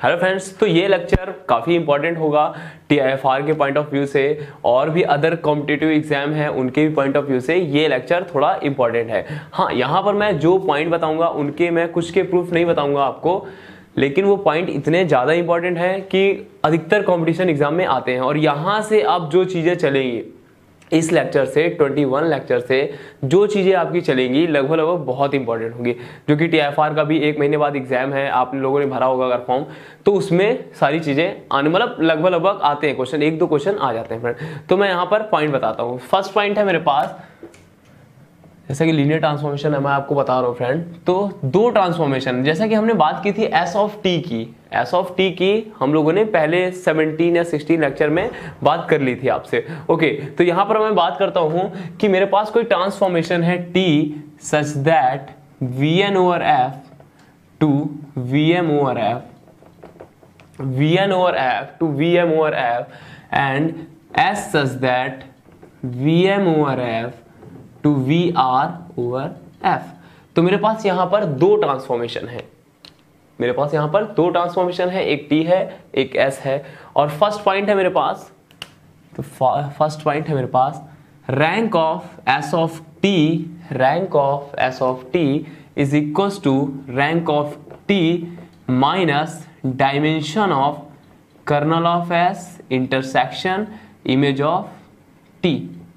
Hello friends, तो ये lecture काफ़ी इंपॉर्टेंट होगा टीआईएफआर के पॉइंट ऑफ व्यू से और भी अदर कॉम्पिटिटिव एग्जाम हैं उनके भी पॉइंट ऑफ व्यू से ये लेक्चर थोड़ा इंपॉर्टेंट है। हाँ, यहाँ पर मैं जो पॉइंट बताऊंगा उनके मैं कुछ के प्रूफ नहीं बताऊंगा आपको, लेकिन वो पॉइंट इतने ज़्यादा इंपॉर्टेंट हैं कि अधिकतर कॉम्पिटिशन एग्जाम में आते हैं और यहाँ से अब जो चीज़ें चलेंगी इस लेक्चर से 21 लेक्चर से जो चीज़ें आपकी चलेंगी लगभग लगभग बहुत इंपॉर्टेंट होंगी, जो कि टीआईएफआर का भी 1 महीने बाद एग्जाम है, आप लोगों ने भरा होगा अगर फॉर्म, तो उसमें सारी चीज़ें आने मतलब लगभग आते हैं क्वेश्चन, 1-2 क्वेश्चन आ जाते हैं फ्रेंड। तो मैं यहाँ पर पॉइंट बताता हूँ। फर्स्ट पॉइंट है मेरे पास, जैसा कि लीनियर ट्रांसफॉर्मेशन है, मैं आपको बता रहा हूँ फ्रेंड। तो दो ट्रांसफॉर्मेशन, जैसा कि हमने बात की थी एस ऑफ टी की हम लोगों ने पहले 17 या 16 लेक्चर में बात कर ली थी आपसे। ओके, तो यहाँ पर मैं बात करता हूँ कि मेरे पास कोई ट्रांसफॉर्मेशन है T such that Vn over F to Vm over F, Vn over F to Vm over F and S such that Vm over F to Vr over f। तो मेरे पास यहां पर दो ट्रांसफॉर्मेशन है, मेरे पास यहां पर दो ट्रांसफॉर्मेशन है, एक t है एक s है। और फर्स्ट पॉइंट है मेरे पास, तो फर्स्ट पॉइंट है मेरे पास rank of s of t, rank of s of t is equals to rank of t minus dimension of kernel of s intersection image of t,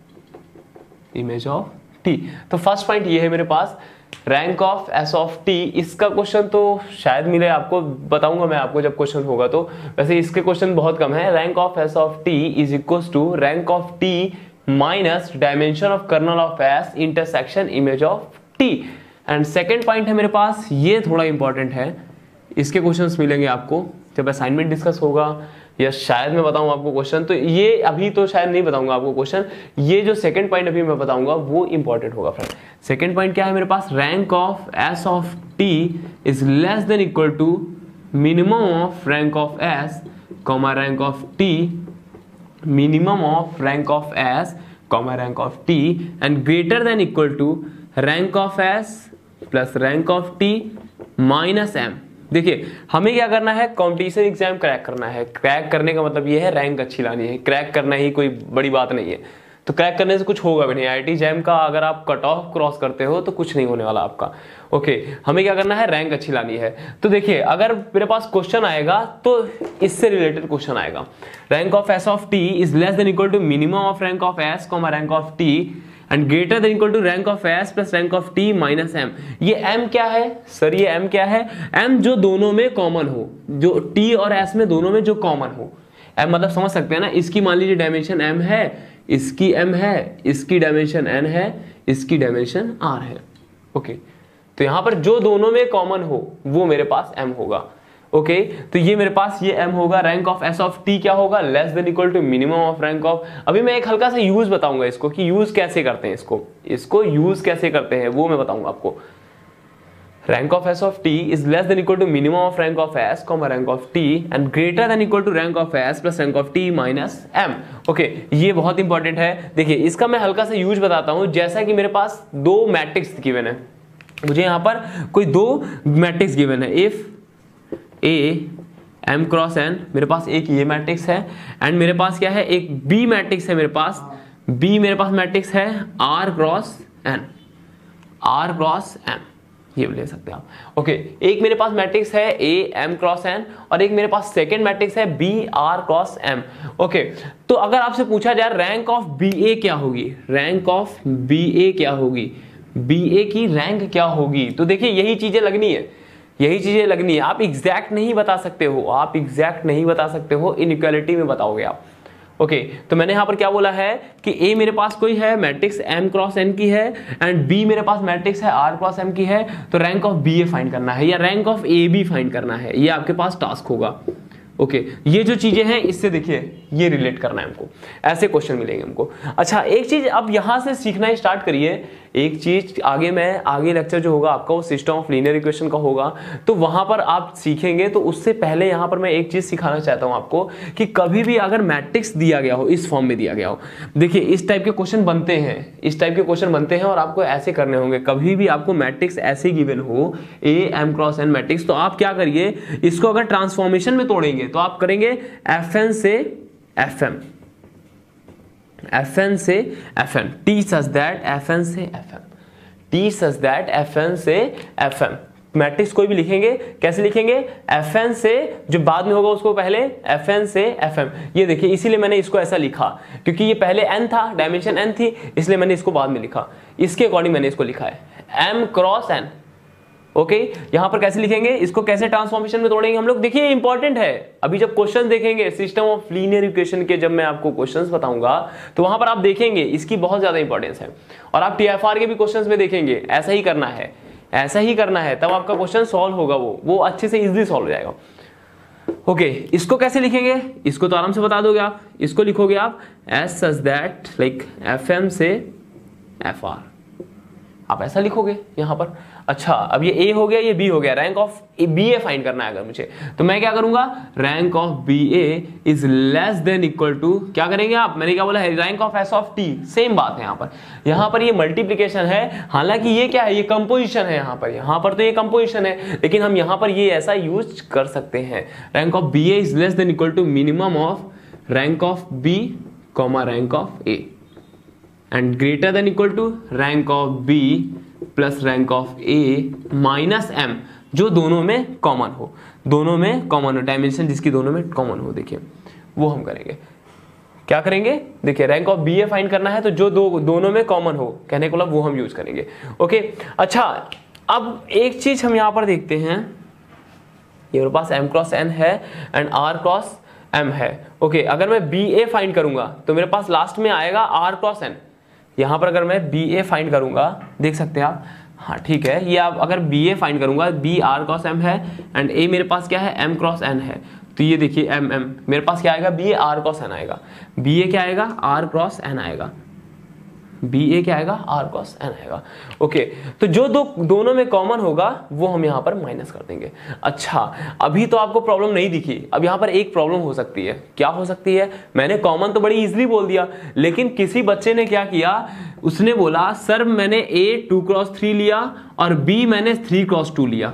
image of T. तो first point ये है मेरे पास rank of S of T. इसका question तो शायद मिले आपको, बताऊंगा मैं आपको जब क्वेश्चन होगा। तो वैसे इसके क्वेश्चन बहुत कम है। Rank of S of T is equals to rank of T minus dimension of kernel of S intersection image of T. And second point है मेरे पास, ये थोड़ा इंपॉर्टेंट है, इसके क्वेश्चंस मिलेंगे आपको जब असाइनमेंट डिस्कस होगा या शायद मैं बताऊं आपको क्वेश्चन। तो ये अभी तो शायद नहीं बताऊंगा आपको क्वेश्चन, ये जो सेकंड पॉइंट अभी मैं बताऊंगा वो इंपॉर्टेंट होगा फ्रेंड। सेकंड पॉइंट क्या है मेरे पास, rank of S of T is less than equal to minimum of rank of S comma rank of T, minimum of rank of S comma rank of T and greater than equal to rank of S plus rank of T minus M. देखिए हमें क्या करना है, competition exam crack करना है। Crack करने का मतलब ये है रैंक अच्छी लानी है, क्रैक करना ही कोई बड़ी बात नहीं है। तो क्रैक करने से कुछ होगा भी नहीं। आईआईटी जैम का अगर आप कट ऑफ क्रॉस करते हो तो कुछ नहीं होने वाला आपका। ओके, हमें क्या करना है, रैंक अच्छी लानी है। तो देखिए अगर मेरे पास क्वेश्चन आएगा तो इससे रिलेटेड क्वेश्चन आएगा, rank of S of T is less than equal to minimum of rank of S comma rank of T and greater than equal to rank of S plus rank of T minus M. ये m क्या है sir, ये m क्या है, m जो दोनों में common हो, जो t और s में दोनों में जो कॉमन हो। m मतलब समझ सकते हैं ना, इसकी मान लीजिए डायमेंशन m है, इसकी m है, इसकी डायमेंशन n है, इसकी डायमेंशन r है। ओके, तो यहां पर जो दोनों में कॉमन हो वो मेरे पास m होगा। ओके, तो ये मेरे पास ये m होगा। Rank of S of T क्या होगा, less than equal to minimum of rank of. अभी मैं एक हल्का सा यूज बताऊंगा इसको कि यूज कैसे करते हैं, इसको यूज कैसे करते हैं वो मैं बताऊंगा आपको। Rank of S of T is less than equal to minimum of rank of S comma rank of T and greater than equal to rank of S plus rank of T minus M. Okay, ये बहुत important है। देखिए इसका मैं हल्का सा use बताता हूं। जैसा कि मेरे पास दो मैट्रिक्स गिवन है, मुझे यहां पर कोई दो मैट्रिक्स गिवन है, if A M cross N, मेरे पास एक ये मैट्रिक्स है एंड मेरे पास क्या है, एक बी मैट्रिक्स है, मेरे पास बी मेरे पास मैट्रिक्स है R cross N, R cross M, ये ले सकते हैं आप। ओके, एक मेरे पास मैट्रिक्स है ए एम क्रॉस एन और एक मेरे पास सेकेंड मैट्रिक्स है B R cross M. Okay, तो अगर आपसे पूछा जाए रैंक ऑफ बी ए क्या होगी, रैंक ऑफ बी ए क्या होगी, बी ए की रैंक क्या होगी, तो देखिए यही चीजें लगनी है, यही चीजें लगनी है। आप एग्जैक्ट नहीं बता सकते हो, आप एग्जैक्ट नहीं बता सकते हो, इनइक्वालिटी में बताओगे आप। ओके, तो मैंने यहां पर क्या बोला है कि ए मेरे पास कोई है मैट्रिक्स m क्रॉस n की है एंड b मेरे पास मैट्रिक्स है r क्रॉस m की है। तो rank of B A find करना है या rank of A B find करना है, ये आपके पास टास्क होगा। ओके ये जो चीजें हैं इससे देखिए ये रिलेट करना है हमको, ऐसे क्वेश्चन मिलेंगे हमको। अच्छा एक चीज अब यहां से सीखना ही स्टार्ट करिए, एक चीज आगे लेक्चर जो होगा आपका वो सिस्टम ऑफ लीनियर इक्वेशन का होगा, तो वहां पर आप सीखेंगे। तो उससे पहले यहां पर मैं एक चीज सिखाना चाहता हूं आपको कि कभी भी अगर मैट्रिक्स दिया गया हो, इस फॉर्म में दिया गया हो, देखिए इस टाइप के क्वेश्चन बनते हैं, इस टाइप के क्वेश्चन बनते हैं और आपको ऐसे करने होंगे। कभी भी आपको मैट्रिक्स ऐसे गिवन हो A M cross N matrix, तो आप क्या करिए, इसको अगर ट्रांसफॉर्मेशन में तोड़ेंगे तो आप करेंगे Fn से Fm, Fn से Fm, T such that Fn से Fm, T such that Fn से Fm। मैट्रिक्स कोई भी लिखेंगे कैसे लिखेंगे, Fn से जो बाद में होगा उसको पहले Fn से Fm। ये देखिए इसीलिए मैंने इसको ऐसा लिखा क्योंकि ये पहले n था, डायमेंशन n थी, इसलिए मैंने इसको बाद में लिखा, इसके अकॉर्डिंग मैंने इसको लिखा है m क्रॉस n। ओके यहां पर कैसे लिखेंगे, इसको कैसे ट्रांसफॉर्मेशन में तोड़ेंगे हम लोग, देखिए इंपॉर्टेंट है। अभी जब क्वेश्चन देखेंगे सिस्टम ऑफ लीनियर इक्वेशन के, जब मैं आपको क्वेश्चंस बताऊंगा तो वहां पर आप देखेंगे इसकी बहुत ज्यादा इंपॉर्टेंस है। और आप टीएफआर के भी क्वेश्चंस में देखेंगे ऐसा ही करना है, ऐसा ही करना है, तब आपका क्वेश्चन सॉल्व होगा, वो अच्छे से इजीली सॉल्व हो जाएगा। ओके इसको कैसे लिखेंगे, इसको तो आराम से बता दोगे आप, इसको लिखोगे आप S such that like Fm से Fr, आप ऐसा लिखोगे यहां पर। अच्छा अब ये ए हो गया, ये बी हो गया, rank of B A find करना है अगर मुझे, तो मैं क्या करूंगा, rank of B A is less than equal to, क्या करेंगे आप, मैंने क्या बोला है, rank of S of T, same बात है यहाँ पर ये मल्टीप्लीकेशन है, हालांकि ये क्या है, ये कंपोजिशन है यहाँ पर तो ये कंपोजिशन है, लेकिन हम यहाँ पर ये ऐसा यूज कर सकते हैं, rank of B A is less than equal to minimum of rank of B comma rank of A and greater than equal to rank of B plus rank of A minus M, जो दोनों में common हो, दोनों में common हो, dimension जिसकी दोनों में कॉमन हो, देखिए वो हम करेंगे। क्या करेंगे, देखिए rank of B A find करना है तो जो दोनों में कॉमन हो, कहने को मतलब वो हम यूज करेंगे। ओके अच्छा अब एक चीज हम यहां पर देखते हैं, ये मेरे पास m क्रॉस n है एंड r क्रॉस m है। ओके अगर मैं बी ए फाइंड करूंगा तो मेरे पास लास्ट में आएगा r क्रॉस n। यहां पर अगर मैं बी ए फाइंड करूंगा, देख सकते हैं आप, हाँ ठीक है, ये आप अगर बी ए फाइंड करूंगा, बी आर क्रॉस एम है एंड ए मेरे पास क्या है, एम क्रॉस एन है, तो ये देखिए एम एम मेरे पास क्या आएगा, B A R cross N आएगा, बी ए क्या आएगा, आर क्रॉस एन आएगा, बी ए क्या आएगा, आर क्रॉस एन आएगा। ओके तो जो दोनों में कॉमन होगा वो हम यहाँ पर माइनस कर देंगे। अच्छा अभी तो आपको प्रॉब्लम नहीं दिखी, अब यहाँ पर एक प्रॉब्लम हो सकती है, क्या हो सकती है, मैंने कॉमन तो बड़ी इजीली बोल दिया, लेकिन किसी बच्चे ने क्या किया, उसने बोला सर मैंने ए 2 क्रॉस 3 लिया और बी मैंने 3 क्रॉस 2 लिया,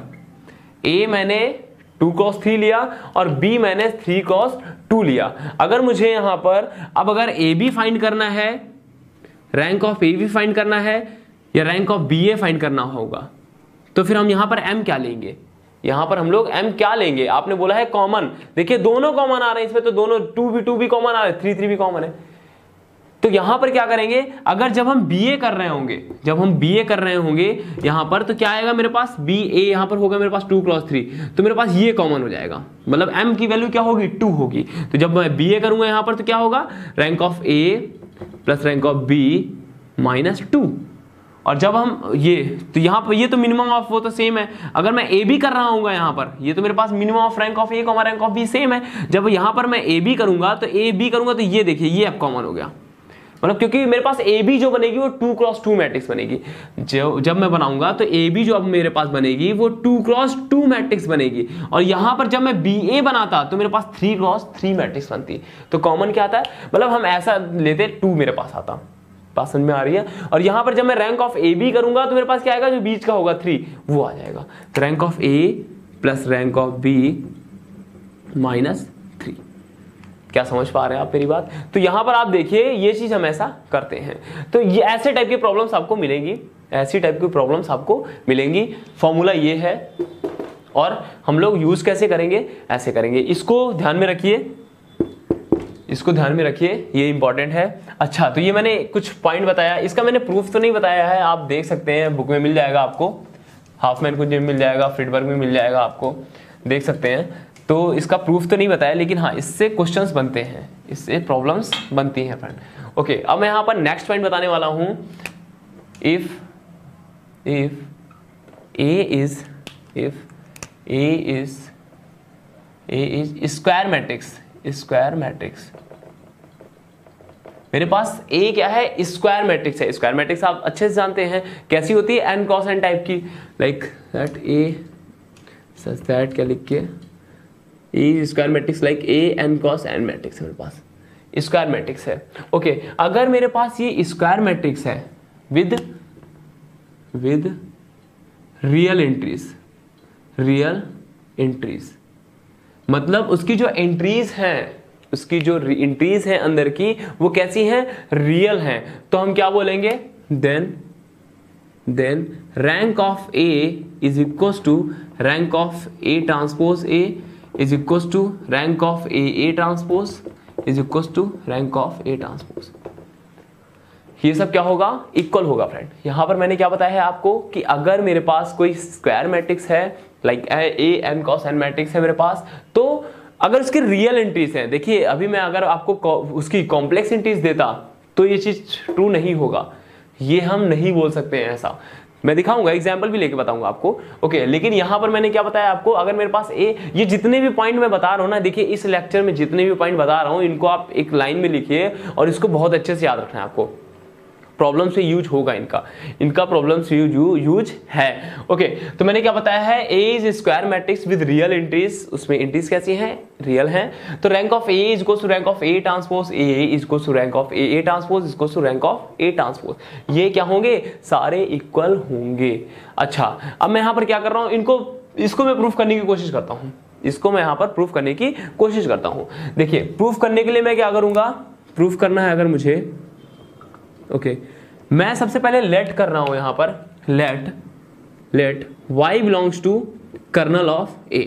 ए मैंने 2 क्रॉस 3 लिया और बी मैंने 3 क्रॉस 2 लिया। अगर मुझे यहाँ पर अब अगर ए बी फाइंड करना है, rank of A B find करना है या rank of B A find करना होगा, तो फिर हम यहां पर m क्या लेंगे, यहां पर हम लोग m क्या लेंगे, आपने बोला है कॉमन, देखिए दोनों कॉमन आ रहे हैं इसमें, तो दोनों 2 भी कॉमन आ रहे हैं, 3 भी कॉमन है, तो यहां पर क्या करेंगे, अगर जब हम बीए कर रहे होंगे, जब हम बीए कर रहे होंगे यहां पर, तो क्या आएगा मेरे पास, बी ए यहां पर होगा मेरे पास 2 क्रॉस 3, तो मेरे पास ये कॉमन हो जाएगा, मतलब m की वैल्यू क्या होगी, 2 होगी, तो जब मैं बीए करूंगा यहां पर तो क्या होगा, rank of A plus rank of B minus 2, और जब हम ये, तो यहाँ पर ये तो मिनिमम ऑफ वो तो सेम है, अगर मैं ए बी कर रहा हूँ यहाँ पर, ये तो मेरे पास minimum of rank of A comma rank of B same है, जब यहाँ पर मैं ए बी करूंगा तो ये देखिए ये अब कॉमन हो गया, मतलब क्योंकि मेरे पास ए बी जो बनेगी वो 2 क्रॉस 2 मैट्रिक्स बनेगी, जब मैं बनाऊंगा तो ए बी जो अब मेरे पास बनेगी वो 2 क्रॉस 2 मैट्रिक्स बनेगी, और यहां पर जब मैं बी ए बनाता तो मेरे पास 3 क्रॉस 3 मैट्रिक्स बनती, तो कॉमन क्या आता है, मतलब हम ऐसा लेते 2 मेरे पास आता, बात समझ में आ रही है, और यहां पर जब मैं रैंक ऑफ ए बी करूंगा तो मेरे पास क्या आएगा, जो बीच का होगा 3 वो आ जाएगा, तो rank of A plus rank of B minus 3। क्या समझ पा रहे हैं आप मेरी बात, तो यहां पर आप देखिए ये चीज हम ऐसा करते हैं, तो ये ऐसे टाइप की प्रॉब्लम्स आपको मिलेंगी, ऐसी टाइप की प्रॉब्लम्स आपको मिलेंगी, फॉर्मूला ये है, और हम लोग यूज कैसे करेंगे, ऐसे करेंगे, इसको ध्यान में रखिए, इसको ध्यान में रखिए, ये इंपॉर्टेंट है। अच्छा तो ये मैंने कुछ पॉइंट बताया, इसका मैंने प्रूफ तो नहीं बताया है, आप देख सकते हैं बुक में मिल जाएगा आपको, हाफमैन को मिल जाएगा, फ्रीडबर्ग में मिल जाएगा, आपको देख सकते हैं, तो इसका प्रूफ तो नहीं बताया, लेकिन हाँ इससे क्वेश्चंस बनते हैं, इससे प्रॉब्लम्स बनती हैं फ्रेंड। ओके अब मैं यहाँ पर नेक्स्ट पॉइंट बताने वाला हूँ, if A is A is square matrix, square matrix. मेरे पास ए क्या है, स्क्वायर मैट्रिक्स है। स्क्वायर मैट्रिक्स आप अच्छे से जानते हैं कैसी होती है, एन क्रॉस एन टाइप की, like that A such that क्या लिख के A square matrix like A N cross N matrix है, मेरे पास स्क्वायर मैट्रिक्स है। ओके, अगर मेरे पास ये स्क्वायर मैट्रिक्स है with real entries, real entries मतलब उसकी जो एंट्रीज हैं, उसकी जो एंट्रीज हैं अंदर की वो कैसी हैं, रियल हैं, तो हम क्या बोलेंगे, then rank of A is equals to rank of A transpose A is equals to rank of A transpose is equals to rank of A transpose. ये सब क्या होगा, इक्वल होगा फ्रेंड। यहां पर मैंने क्या बताया है आपको कि अगर मेरे पास कोई स्क्वायर मैट्रिक्स है लाइक ए एन कॉस एन मैट्रिक्स है मेरे पास, तो अगर उसकी रियल एंट्रीज हैं, देखिए अभी मैं अगर आपको उसकी कॉम्प्लेक्स एंट्रीज देता तो ये चीज ट्रू नहीं होगा, ये हम नहीं बोल सकते हैं ऐसा। मैं दिखाऊंगा, एग्जांपल भी लेके बताऊंगा आपको। ओके, लेकिन यहां पर मैंने क्या बताया आपको, अगर मेरे पास ए, ये जितने भी पॉइंट मैं बता रहा हूं ना, देखिए इस लेक्चर में जितने भी पॉइंट बता रहा हूं इनको आप एक लाइन में लिखिए और इसको बहुत अच्छे से याद रखना है आपको। प्रॉब्लम से यूज होगा इनका प्रॉब्लम से यूज है। ओके, तो मैंने क्या बताया है, A is square matrix with real entries, उसमें एंट्रीज कैसी हैं, रियल हैं। तो rank of A is equal to rank of A transpose A is equal to rank of A transpose is equal to rank of A transpose. ये क्या होंगे, सारे equal होंगे। अच्छा, अब मैं यहां पर क्या कर रहा हूं, इसको मैं प्रूफ करने की कोशिश करता हूं, इसको मैं यहां पर प्रूफ करने की कोशिश करता हूं। देखिए, प्रूफ करने के लिए मैं क्या करूंगा, प्रूफ करना है अगर मुझे, ओके, मैं सबसे पहले लेट कर रहा हूं यहां पर, let y belongs to kernel of a,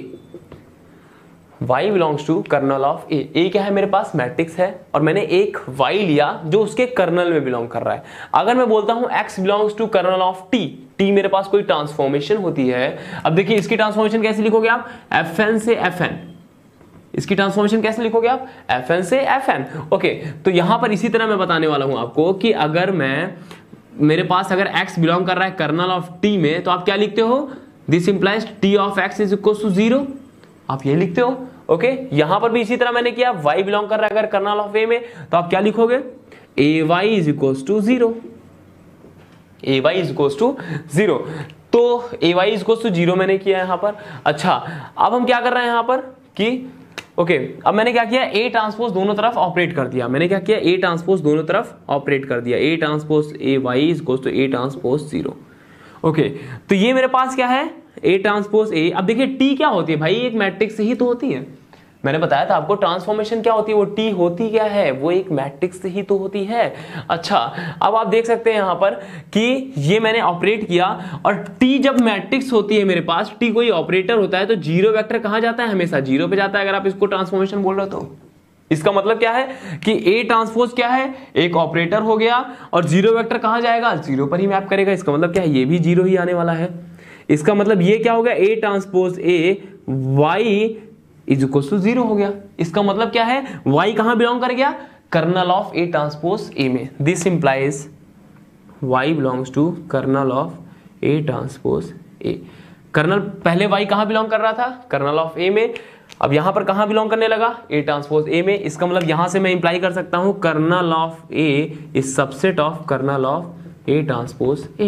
y belongs to kernel of a। a क्या है, मेरे पास मैट्रिक्स है और मैंने एक y लिया जो उसके कर्नल में बिलोंग कर रहा है। अगर मैं बोलता हूं x belongs to kernel of t, t मेरे पास कोई ट्रांसफॉर्मेशन होती है। अब देखिए इसकी ट्रांसफॉर्मेशन कैसे लिखोगे आप, fn से fn, इसकी ट्रांसफॉर्मेशन कैसे लिखोगे आप, fn से fn। ओके, तो यहां पर इसी तरह मैं बताने वाला हूं आपको कि अगर मेरे पास अगर x बिलोंग कर रहा है कर्नल ऑफ t में, तो आप क्या लिखते हो, this implies t of x is equal to 0, आप ये लिखते हो। ओके, यहां पर भी इसी तरह मैंने किया, y बिलोंग कर रहा है अगर कर्नल ऑफ a में, तो आप क्या लिखोगे, ay is equal to 0, ay is equal to 0। तो ay इज इक्वल टू 0 मैंने किया यहां पर। अच्छा, अब हम क्या कर रहे हैं यहां पर कि ओके, अब मैंने क्या किया, ए ट्रांसपोज दोनों तरफ ऑपरेट कर दिया। मैंने क्या किया, ए ट्रांसपोज दोनों तरफ ऑपरेट कर दिया, A transpose A y is equal to A transpose 0। Okay, तो ये मेरे पास क्या है, ए ट्रांसपोज ए। अब देखिए टी क्या होती है भाई, एक मैट्रिक्स से ही तो होती है। मैंने बताया था आपको ट्रांसफॉर्मेशन क्या होती है, वो टी होती क्या है, वो एक मैट्रिक्स से ही तो होती है। अच्छा, अब आप देख सकते हैं यहां पर कि ये मैंने ऑपरेट किया, और टी जब मैट्रिक्स होती है मेरे पास, टी कोई ऑपरेटर होता है, तो जीरो वेक्टर कहां जाता है, हमेशा जीरो पे जाता है। अगर आप इसको ट्रांसफॉर्मेशन बोल रहे हो तो इसका मतलब क्या है कि ए ट्रांसपोज क्या है, एक ऑपरेटर हो गया, और जीरो वेक्टर कहां जाएगा, जीरो पर ही मैप करेगा। इसका मतलब क्या है, ये भी जीरो ही आने वाला है। इसका मतलब ये क्या हो गया, A transpose A y is equal to 0 हो गया। इसका मतलब क्या है, y कहां बिलोंग कर गया, kernel of A transpose A में। This implies y belongs to kernel of A transpose A. Kernel पहले y कहां बिलोंग कर रहा था, कर्नल ऑफ ए में, अब यहां पर कहां बिलोंग करने लगा, ए ट्रांसपोज ए में। इसका मतलब यहां से मैं इंप्लाई कर सकता हूं kernel of A is subset of kernel of A transpose A.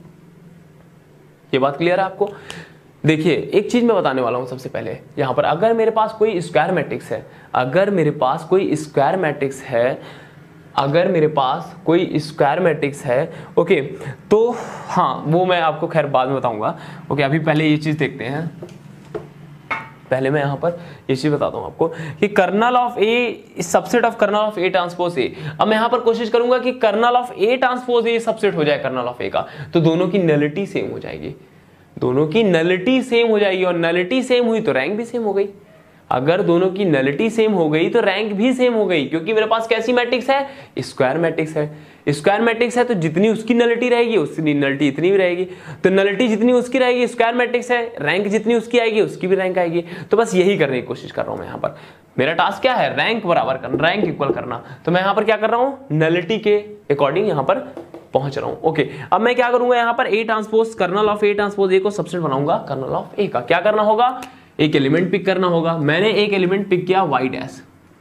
ये बात क्लियर है आपको। देखिए एक चीज मैं बताने वाला हूं सबसे पहले, यहां पर अगर मेरे पास कोई स्क्वायर मैट्रिक्स है, अगर मेरे पास कोई स्क्वायर मैट्रिक्स है, अगर मेरे पास कोई स्क्वायर मैट्रिक्स है, ओके, तो हाँ वो मैं आपको खैर बाद में बताऊंगा। ओके, अभी पहले ये चीज देखते हैं, पहले मैं यहां पर ये चीज बताता हूं आपको कि kernel of A subset of kernel of A transpose A. अब मैं यहां पर कोशिश करूंगा कि kernel of A transpose A subset हो जाए कर्नल ऑफ ए का, तो दोनों की नलिटी सेम हो जाएगी, दोनों की नलिटी सेम हो जाएगी, और नलिटी सेम हुई तो रैंक भी सेम हो गई। अगर दोनों की नलिटी सेम हो गई तो रैंक भी सेम हो गई, क्योंकि मेरे पास कैसी मैट्रिक्स है, स्क्वायर मैट्रिक्स है। स्क्वायर मैट्रिक्स है तो जितनी उसकी नलिटी रहेगी उतनी नलिटी इतनी भी रहेगी, तो नलिटी जितनी उसकी रहेगी, स्क्वायर मैट्रिक्स है, रैंक जितनी उसकी आएगी उसकी भी रैंक आएगी। तो बस यही करने की कोशिश कर रहा हूं मैं यहाँ पर। मेरा टास्क क्या है, रैंक बराबर करना, रैंक इक्वल करना। तो मैं यहाँ पर क्या कर रहा हूँ, नलिटी के अकॉर्डिंग यहाँ पर पहुंच रहा हूं। ओके, अब मैं क्या करूंगा, यहां पर A transpose kernel of A transpose A को सबसेट बनाऊंगा कर्नल ऑफ ए का। क्या करना होगा, एक एलिमेंट पिक करना होगा। मैंने एक एलिमेंट पिक किया y डैश,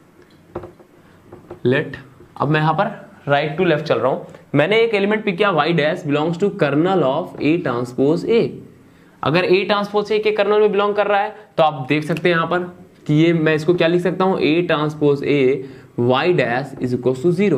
लेट, अब मैं यहां पर राइट टू लेफ्ट चल रहा हूं। मैंने एक एलिमेंट पिक किया y dash belongs to kernel of A transpose A। अगर A ट्रांसपोज A के कर्नल में बिलोंग कर रहा है तो आप देख सकते हैं यहां पर कि ये मैं इसको क्या लिख सकता हूं, A transpose A y dash is equal to 0।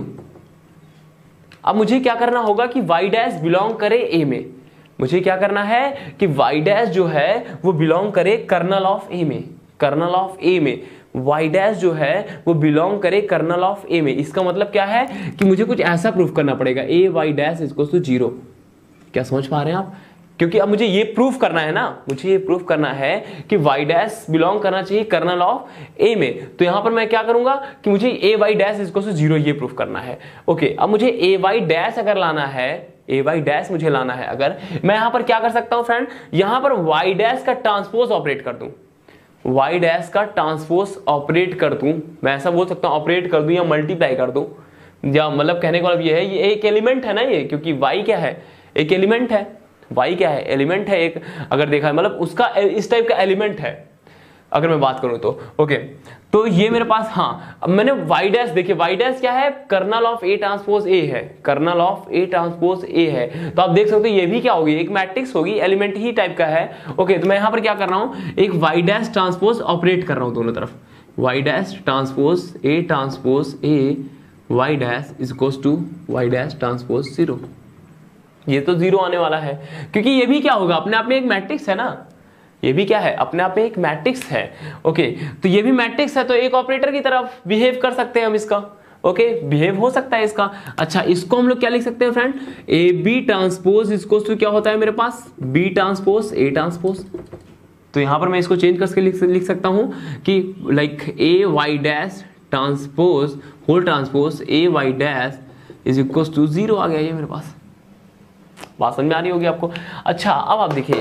अब मुझे क्या करना होगा कि y डैश बिलोंग करे A में। मुझे क्या करना है कि y डैश जो है वो बिलोंग करे कर्नल ऑफ A में, कर्नल ऑफ A में। y डैश जो है वो बिलोंग करे कर्नल ऑफ A में। इसका मतलब क्या है कि मुझे कुछ ऐसा प्रूफ करना पड़ेगा, A y dash is equal to 0। क्या समझ पा रहे हैं आप? क्योंकि अब मुझे ये प्रूफ करना है ना, मुझे ये प्रूफ करना है कि y डैश बिलोंग करना चाहिए कर्नल ऑफ A में। तो यहां पर मैं क्या करूंगा कि मुझे a y dash is equal to 0 ये प्रूफ करना है। ओके, अब मुझे a y डैश अगर लाना है, a y डैश मुझे लाना है, अगर मैं यहां पर क्या कर सकता हूं फ्रेंड, यहां पर y डैश का ट्रांसपोज ऑपरेट कर दूं, y डैश का ट्रांसपोज ऑपरेट कर दूं, मैं ऐसा बोल सकता हूं ऑपरेट कर दूं या मल्टीप्लाई कर दूं, या मतलब कहने का मतलब ये है, ये एक एलिमेंट है ना ये, क्योंकि y क्या है, एक एलिमेंट है, y क्या है, एलिमेंट है एक, अगर देखा है मतलब उसका इस टाइप का एलिमेंट है अगर मैं बात करूं तो। ओके, तो ये मेरे पास, हाँ अब मैंने y डैश, देखिए y डैश क्या है, kernel of A transpose A है, kernel of A transpose A है। तो आप देख सकते हो ये भी क्या होगी, एक मैट्रिक्स होगी, एलिमेंट ही टाइप का है। ओके, तो मैं यहां पर क्या कर रहा हूं, एक y डैश ट्रांसपोज ऑपरेट कर रहा हूं दोनों तरफ, y dash transpose A transpose A y dash is equal to y dash transpose 0। ये तो 0 आने वाला है क्योंकि ये भी क्या होगा, अपने आप में एक मैट्रिक्स है ना, ये भी क्या है, अपने आप में एक मैट्रिक्स है। ओके, तो ये भी मैट्रिक्स है, तो एक ऑपरेटर की तरफ बिहेव कर सकते हैं हम इसका। ओके, बिहेव हो सकता है इसका। अच्छा, इसको हम लोग क्या लिख सकते हैं फ्रेंड, ए बी ट्रांसपोज इसको तो क्या होता है मेरे पास, बी ट्रांसपोज ए ट्रांसपोज। तो यहां पर मैं इसको चेंज करके लिख सकता हूं कि like A y dash transpose whole transpose A y dash is equal to 0 आ गया ये मेरे पास। बात समझ में आ रही होगी आपको। अच्छा, अब आप देखिए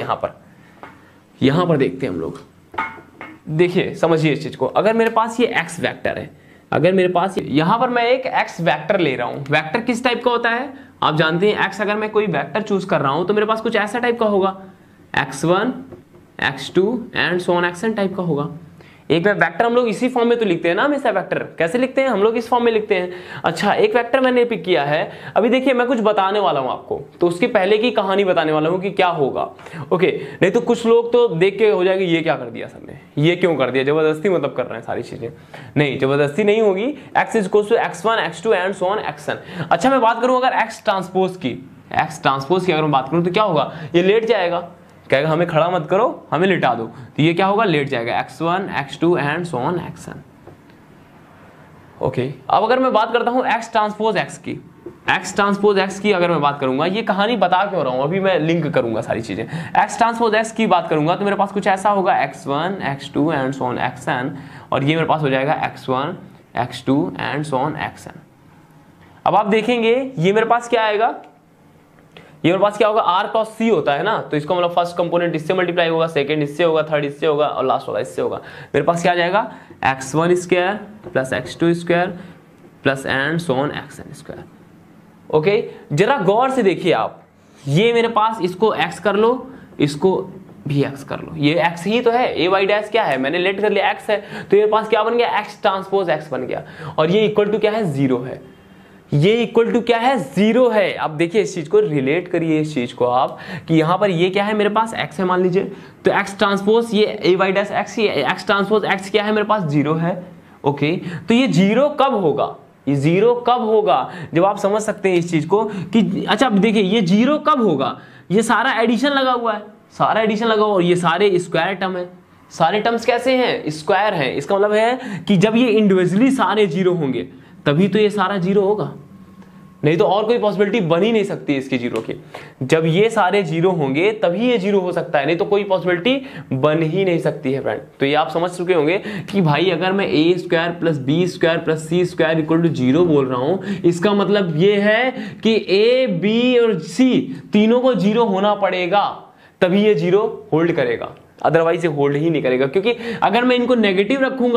यहां पर देखते हैं हम लोग, देखिए समझिए इस चीज को। अगर मेरे पास ये x वेक्टर है, अगर मेरे पास यहां पर मैं एक x वेक्टर ले रहा हूं, वेक्टर किस टाइप का होता है आप जानते हैं, x अगर मैं कोई वेक्टर चूज कर रहा हूं तो मेरे पास कुछ ऐसा टाइप का होगा, x1 x2 and so on xn type का होगा। एक वेक्टर हम लोग इसी फॉर्म में तो लिखते हैं ना हमेशा, वेक्टर कैसे लिखते हैं हम लोग, इस फॉर्म में लिखते हैं। अच्छा, एक वेक्टर मैंने पिक किया है, अभी देखिए मैं कुछ बताने वाला हूं आपको, तो उसके पहले की कहानी बताने वाला हूं कि क्या होगा। ओके, नहीं तो कुछ लोग तो देख के हो जाएगी ये क्या कर दिया सबने, ये क्यों कर दिया, जबरदस्ती मतलब कर रहे हैं सारी चीजें। नहीं, जबरदस्ती नहीं होगी। x is equal to x1 x2 and so on xn। अच्छा, मैं बात करूं अगर x ट्रांसपोज की अगर मैं बात करूं तो क्या होगा, ये लेट जाएगा, कहेगा हमें खड़ा मत करो, हमें लिटा दो, तो ये क्या होगा, लेट जाएगा, x1 x2 and so on xn। Okay, अब अगर मैं बात करता हूं x ट्रांसपोज x की अगर मैं बात करूंगा, ये कहानी बता क्यों रहा हूं, अभी मैं लिंक करूंगा सारी चीजें। x ट्रांसपोज x की बात करूंगा तो मेरे पास कुछ ऐसा होगा, x1 x2 and so on xn, और ये मेरे पास हो जाएगा x1 x2 and so on xn। अब आप देखेंगे ये मेरे पास क्या आएगा, ये मेरे पास क्या होगा, r क्रॉस c होता है ना, तो इसका मतलब फर्स्ट कंपोनेंट इससे मल्टीप्लाई होगा, सेकंड इससे होगा, थर्ड इससे होगा और लास्ट वाला इससे होगा। मेरे पास क्या आ जाएगा, x1 square plus x2 square plus and so on xn square. Okay, जरा गौर से देखिए आप, ये मेरे पास इसको x कर लो, इसको भी x कर लो, ये x ही तो है, ए वाई डैश क्या है, मैंने लेट कर लिया x है, तो मेरे पास क्या बन गया, x ट्रांसपोज x बन गया, और ये इक्वल टू क्या है, 0 है, ये इक्वल टू क्या है, 0 है। अब देखिए इस चीज को रिलेट करिए, इस चीज को आप कि यहां पर ये क्या है, मेरे पास x है मान लीजिए, तो x ट्रांसपोज ये ए वाई डैश x, ये x ट्रांसपोज x क्या है मेरे पास, 0 है। ओके, तो ये 0 कब होगा, ये 0 कब होगा, जब आप समझ सकते हैं इस चीज को कि अच्छा अब देखिए ये 0 कब होगा, ये सारा एडिशन लगा हुआ है, सारा एडिशन लगा हुआ, और ये सारे स्क्वायर टर्म है, सारे टर्म्स कैसे हैं, स्क्वायर हैं। इसका मतलब है कि जब ये इंडिविजुअली सारे 0 होंगे तभी तो ये सारा 0 होगा, नहीं तो और कोई पॉसिबिलिटी बन ही नहीं सकती इसकी 0 की। जब ये सारे 0 होंगे तभी ये 0 हो सकता है, नहीं तो कोई पॉसिबिलिटी बन ही नहीं सकती है फ्रेंड। तो ये आप समझ चुके होंगे कि भाई अगर मैं a square plus B square plus C square equal to 0 बोल रहा हूं, इसका मतलब ये है कि a b और c तीनों को 0 होना पड़ेगा, तभी ये 0 होल्ड करेगा, अदरवाइज ये होल्ड ही नहीं करेगा। क्योंकि अगर मैं इनको नेगेटिव रखूंगा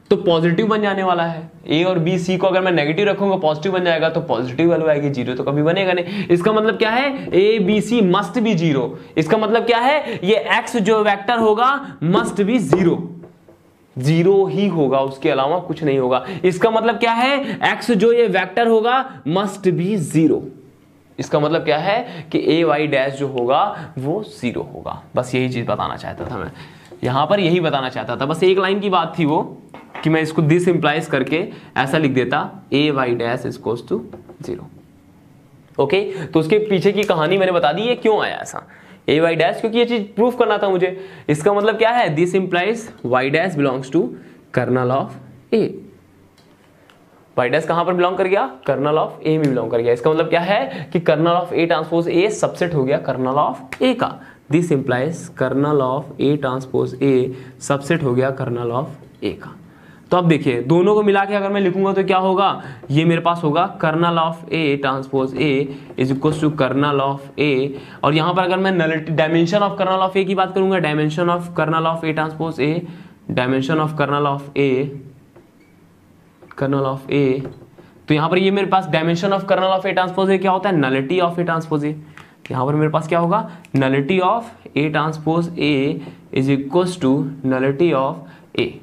तो पॉजिटिव बन जाने वाला है। ए और बी सी को अगर मैं नेगेटिव रखूंगा पॉजिटिव बन जाएगा, तो पॉजिटिव वैल्यू आएगी, जीरो तो कभी बनेगा नहीं। इसका मतलब क्या है, A B C must be zero. इसका मतलब क्या है, ये एक्स जो वेक्टर होगा मस्ट बी जीरो, जीरो ही होगा, उसके अलावा कुछ नहीं होगा। इसका मतलब क्या है, एक्स जो ये वेक्टर होगा मस्ट बी जीरो। इसका मतलब क्या है कि ए वाई डैश जो होगा वो जीरो होगा। बस यही चीज बताना चाहता था मैं यहां पर, यही बताना चाहता था। बस एक लाइन की बात थी वो, कि मैं इसको दिस इंप्लाइज करके ऐसा लिख देता, A y dash is equals to zero. Okay, तो उसके पीछे की कहानी मैंने बता दी, ये क्यों आया ऐसा ए वाई डैश, क्योंकि ये चीज प्रूफ करना था मुझे। इसका मतलब क्या है, this implies y dash belongs to kernel of A. Y dash कहां पर बिलोंग कर गया, कर्नल ऑफ ए में बिलोंग कर गया। इसका मतलब क्या है कि kernel of A transpose A subset हो गया कर्नल ऑफ ए का। This implies kernel of A transpose A subset हो गया कर्नल ऑफ ए का। तो अब देखिए दोनों को मिला के अगर मैं लिखूंगा तो क्या होगा, ये मेरे पास होगा kernel of A transpose A is equal to kernel of A. और यहां पर अगर मैं nullity dimension of kernel of A की बात करूंगा, dimension of kernel of A transpose A, dimension of kernel of A, kernel of A, तो यहां पर ये मेरे पास dimension of kernel of A transpose A क्या होता है, nullity of A transpose A. यहां पर मेरे पास क्या होगा, nullity of A transpose A is equal to nullity of A,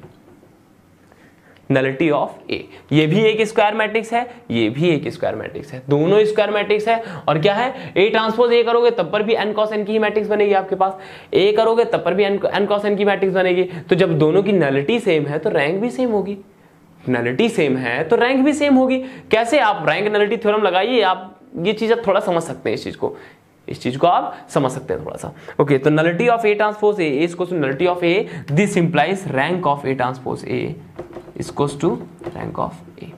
nullity of A. ये भी एक स्क्वायर मैट्रिक्स है, ये भी एक स्क्वायर मैट्रिक्स है, दोनों स्क्वायर मैट्रिक्स है। और क्या है, ए ट्रांसपोज ए करोगे तब पर भी एन कॉस एन की ही मैट्रिक्स बनेगी आपके पास, ए करोगे तब पर भी एन कॉस एन की मैट्रिक्स बनेगी। तो जब दोनों की नलिटी सेम है तो रैंक भी सेम होगी, नलिटी सेम है तो रैंक भी सेम होगी। कैसे, आप रैंक नलिटी थ्योरम लगाइए, आप ये चीज आप थोड़ा समझ सकते हैं, इस चीज को आप समझ सकते हैं थोड़ा सा। ओके, तो nullity of A transpose A is equal to nullity of A, this implies rank of A transpose A is equal to rank of A.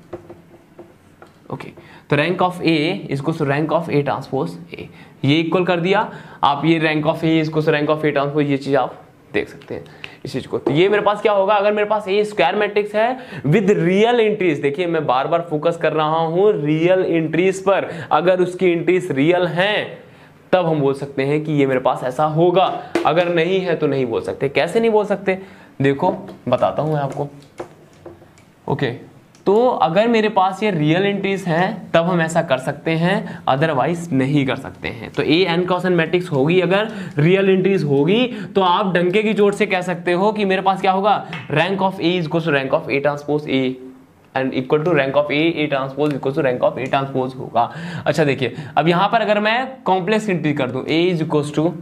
Okay, तो rank of A is equal to rank of A transpose A, ये equal कर दिया आप, ये rank of A is equal to rank of A transpose, ये चीज आप देख सकते हैं इस चीज को। तो ये मेरे पास क्या होगा, अगर मेरे पास ए स्क्वायर मैट्रिक्स है विद रियल एंट्रीज, देखिए मैं बार बार फोकस कर रहा हूं रियल एंट्रीज पर, अगर उसकी एंट्रीज रियल हैं तब हम बोल सकते हैं कि ये मेरे पास ऐसा होगा, अगर नहीं है तो नहीं बोल सकते। कैसे नहीं बोल सकते, देखो बताता हूं मैं आपको। ओके, तो अगर मेरे पास ये रियल एंट्रीज हैं तब हम ऐसा कर सकते हैं, अदरवाइज नहीं कर सकते हैं। तो A n cross n matrix होगी, अगर रियल एंट्रीज होगी तो आप डंके की चोट से कह सकते हो कि मेरे पास क्या होगा, rank of A is equal to rank of A transpose A and equal to rank of A transpose equal to rank of A transpose होगा। अच्छा देखिए, अब यहां पर अगर मैं कॉम्प्लेक्स एंट्री कर दूं, A is equal to,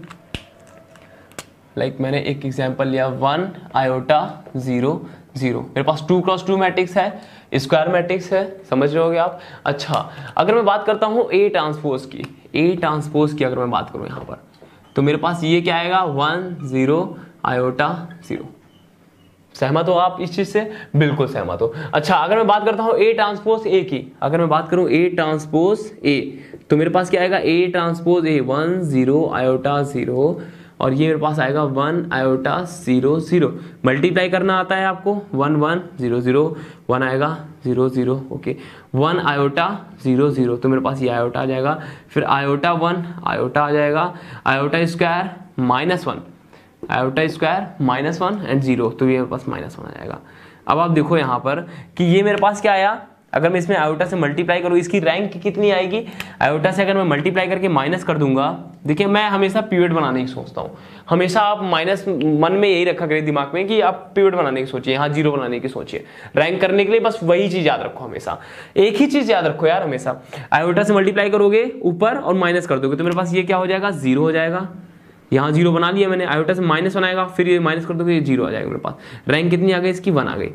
like मैंने एक एग्जांपल लिया 1 आयोटा 0 0, मेरे पास 2x2 मैट्रिक्स है, स्क्वायर मैट्रिक्स है, समझ रहे होगे आप। अच्छा, अगर मैं बात करता हूं ए ट्रांसपोज की अगर मैं बात करूं यहां पर, तो मेरे पास ये क्या आएगा, 1 0 आयोटा 0। सहमत हो आप इस चीज से, बिल्कुल सहमत हो। अच्छा, अगर मैं बात करता हूं ए ट्रांसपोज ए की, अगर मैं बात करूं ए ट्रांसपोज ए, तो मेरे पास क्या आएगा, ए ट्रांसपोज ए 1 0 आयोटा 0, और ये मेरे पास आएगा 1 आयोटा 0 0। मल्टीप्लाई करना आता है आपको, 1 1 0 0, 1 आएगा 0 0। ओके, 1 आयोटा 0 0, तो मेरे पास ये आयोटा आ जाएगा, फिर आयोटा 1 आयोटा आ जाएगा, iota square -1, iota square -1 and 0, तो ये मेरे पास -1 आ जाएगा। अब आप देखो यहाँ पर कि ये मेरे पास क्या आया, अगर मैं इसमें आयोटा से मल्टीप्लाई करूँ, इसकी रैंक कितनी आएगी, आयोटा से अगर मैं मल्टीप्लाई करके माइनस कर दूंगा, देखिए मैं हमेशा पिवट बनाने की सोचता हूँ, हमेशा आप माइनस मन में यही रखा करिए दिमाग में कि आप पिवट बनाने की सोचिए, यहाँ 0 बनाने की सोचिए, रैंक करने के लिए बस वही चीज याद रखो, हमेशा एक ही चीज याद रखो यार, हमेशा आयोटा से मल्टीप्लाई करोगे ऊपर और माइनस कर दोगे, तो मेरे पास ये क्या हो जाएगा, 0 हो जाएगा। यहाँ 0 बना लिया मैंने, आयोटा से माइनस बनाएगा, फिर ये माइनस कर दोगे, ये 0 आ जाएगा मेरे पास। रैंक कितनी आ गई इसकी, 1 आ गई।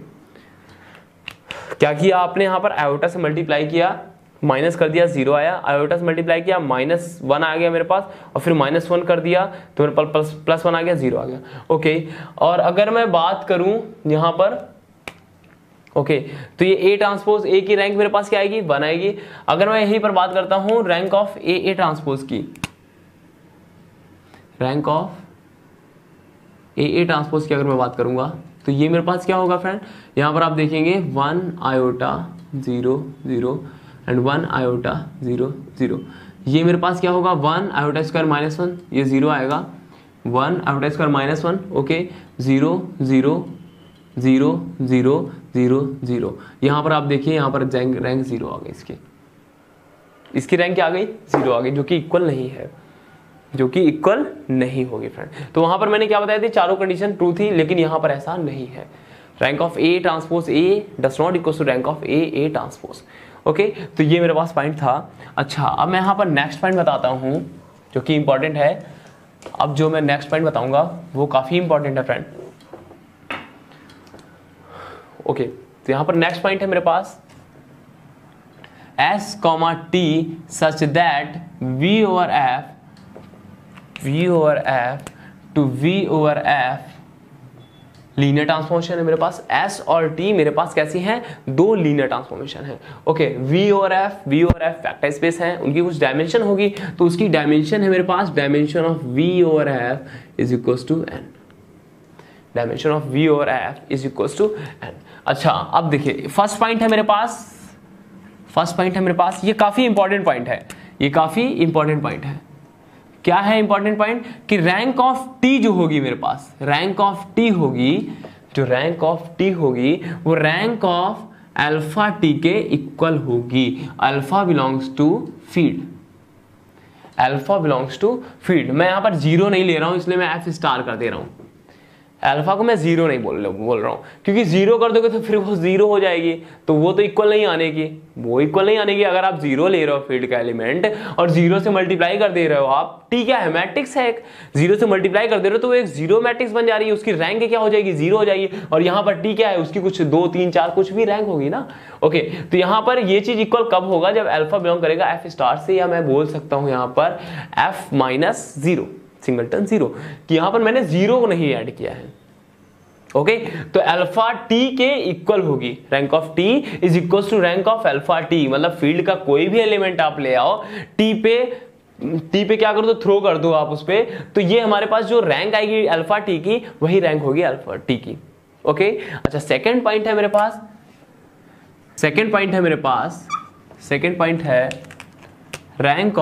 क्या किया आपने, यहाँ पर आयोटा से मल्टीप्लाई किया, माइनस कर दिया, 0 आया, आयोटा से मल्टीप्लाई किया, -1 आ गया मेरे पास, और फिर -1 कर दिया तो मेरे पास +1 आ गया, 0 आ गया। ओके, और अगर मैं बात करूं यहाँ पर, ओके, तो ये ए ट्रांसपोज ए की रैंक मेरे पास क्या आएगी, 1 आएगी। अगर मैं यहीं पर बात करता हूं रैंक ऑफ ए ट्रांसपोज की, रैंक ऑफ ए ट्रांसपोज की अगर मैं बात करूंगा, तो ये मेरे पास क्या होगा फ्रेंड, यहाँ पर आप देखेंगे 1 आयोटा 0 0 एंड 1 आयोटा 0 0, ये मेरे पास क्या होगा, 1 आयोटा स्क्वायर -1, ये 0 आएगा, 1 आयोटा स्क्वायर -1, ओके, 0 0 0 0 0 0। यहाँ पर आप देखिए, यहाँ पर रैंक 0 आ गई, इसकी रैंक क्या आ गई, 0 आ गई, जो कि इक्वल नहीं है, जो कि इक्वल नहीं होगी फ्रेंड। तो वहां पर मैंने क्या बताया थी, चारों कंडीशन ट्रू थी, लेकिन यहां पर ऐसा नहीं है। Rank of A transpose A does not equal to rank of A transpose. Okay, तो ये मेरे पास पॉइंट था। अच्छा, अब मैं यहां पर नेक्स्ट पॉइंट बताता हूं जो कि इंपॉर्टेंट है। अब जो मैं नेक्स्ट पॉइंट बताऊंगा वो काफी इंपॉर्टेंट है फ्रेंड। ओके, तो यहां पर नेक्स्ट पॉइंट है मेरे पास S, T such that V over F to V over F linear transformation है मेरे पास। S और T मेरे पास कैसी हैं, दो लीनियर ट्रांसफॉर्मेशन है। ओके, V और F वेक्टर स्पेस है, उनकी कुछ डायमेंशन होगी, तो उसकी डायमेंशन है मेरे पास, dimension of V over F is equal to n, dimension of V over F is equal to n। अच्छा, अब देखिए फर्स्ट पॉइंट है मेरे पास, ये काफी इंपॉर्टेंट पॉइंट है, ये काफी इंपॉर्टेंट पॉइंट है। क्या है इंपॉर्टेंट पॉइंट, कि रैंक ऑफ टी जो होगी मेरे पास, रैंक ऑफ टी होगी, जो रैंक ऑफ टी होगी वो रैंक ऑफ अल्फा टी के इक्वल होगी। Alpha belongs to field, alpha belongs to field. मैं यहां पर 0 नहीं ले रहा हूं, इसलिए मैं F स्टार कर दे रहा हूं। अल्फा को मैं 0 नहीं बोल रहा हूं, क्योंकि 0 कर दोगे तो फिर वो 0 हो जाएगी, तो वो तो इक्वल नहीं आने की, वो इक्वल नहीं आने की। अगर आप 0 ले रहे हो फील्ड का एलिमेंट और 0 से मल्टीप्लाई कर दे रहे हो आप, टी क्या है, मैट्रिक्स है एक, 0 से मल्टीप्लाई कर दे रहे हो तो वो एक 0 मैट्रिक्स बन जा रही है, उसकी रैंक क्या हो जाएगी, 0 हो जाएगी। और यहाँ पर टी क्या है, उसकी कुछ 2 3 4 कुछ भी रैंक होगी ना। ओके, तो यहाँ पर ये चीज इक्वल कब होगा, जब अल्फा बिलोंग करेगा F स्टार से, या मैं बोल सकता हूँ यहाँ पर F माइनस 0, सिंगलटन 0, कि यहाँ पर मैंने 0 को नहीं ऐड किया है। ओके, तो अल्फा टी के इक्वल होगी, rank of T is equal to rank of alpha T. मतलब फील्ड का कोई भी एलिमेंट आप ले आओ, टी पे क्या कर दो, थ्रो कर दो आप उस पे, तो ये हमारे पास जो रैंक आएगी अल्फा टी की, वही रैंक होगी अल्फा टी की। ओके, अच्छा, सेकंड पॉइंट है मेरे पास, सेकंड पॉइंट है rank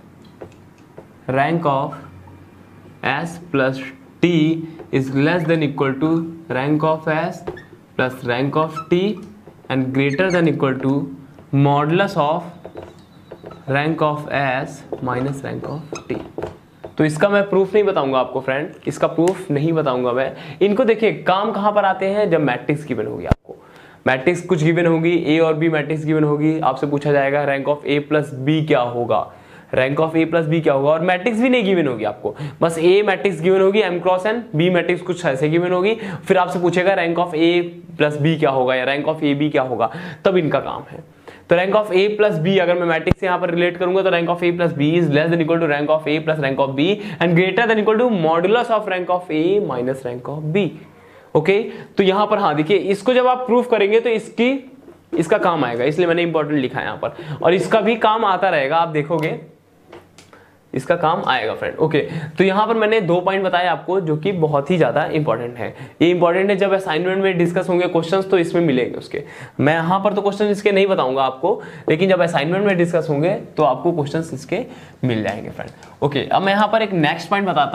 of S plus T is less than equal to rank of S plus rank of T and greater than equal to modulus of rank of S minus rank of T। तो इसका मैं proof नहीं बताऊंगा आपको friend, इसका proof नहीं बताऊंगा मैं। इनको देखिए काम कहां पर आते हैं, जब मैट्रिक्स गिवन होगी, आपको मैट्रिक्स कुछ गिवन होगी, A और B मैट्रिक्स गिवन होगी, आपसे पूछा जाएगा rank of A plus B क्या होगा, rank of A plus B क्या होगा, और मैट्रिक्स भी नहीं गिवन होगी आपको, बस A मैट्रिक्स गिवन होगी M cross N, B matrix कुछ ऐसे गिवन होगी, फिर आपसे पूछेगा rank of A plus B क्या होगा या रैंक ऑफ AB क्या होगा, तब इनका काम है। तो rank of A plus B अगर मैं मैट्रिक्स से यहाँ पर रिलेट करूंगा तो rank of A plus B is less than equal to rank of A plus rank of B and greater than equal to modulus of rank of A minus rank of B। Okay, तो यहाँ पर हाँ देखिए, इसको जब आप proof करेंगे तो इसका काम आएगा, इसलिए मैंने इंपॉर्टेंट लिखा है यहाँ पर, और इसका भी काम आता रहेगा, आप देखोगे इसका काम आएगा फ्रेंड। ओके, तो यहाँ पर मैंने 2 पॉइंट बताए आपको जो कि बहुत ही ज्यादा इंपॉर्टेंट है। ये इंपॉर्टेंट है, जब असाइनमेंट में डिस्कस होंगे क्वेश्चंस तो इसमें मिलेंगे उसके, मैं यहाँ पर तो क्वेश्चन इसके नहीं बताऊंगा आपको, लेकिन जब असाइनमेंट में डिस्कस होंगे तो आपको क्वेश्चन इसके मिल जाएंगे फ्रेंड। ओके, अब मैं यहाँ पर एक नेक्स्ट पॉइंट बताता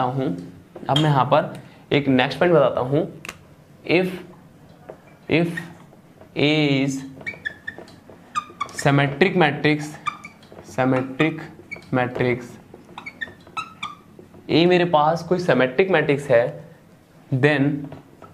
हूँ, if A is symmetric matrix A मेरे पास कोई सिमेट्रिक मैट्रिक्स है, then